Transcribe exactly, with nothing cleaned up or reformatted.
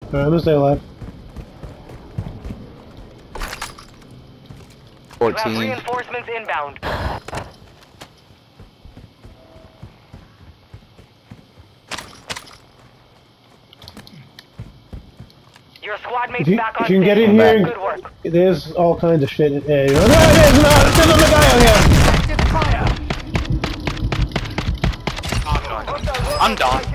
Alright, I'm gonna stay alive. fourteen. You have reinforcements inbound. Your squad mates If you, back on if you can get in station. here, Good work. there's all kinds of shit in there. You know? No, there's not! There's another guy on here! Active fire. I'm done.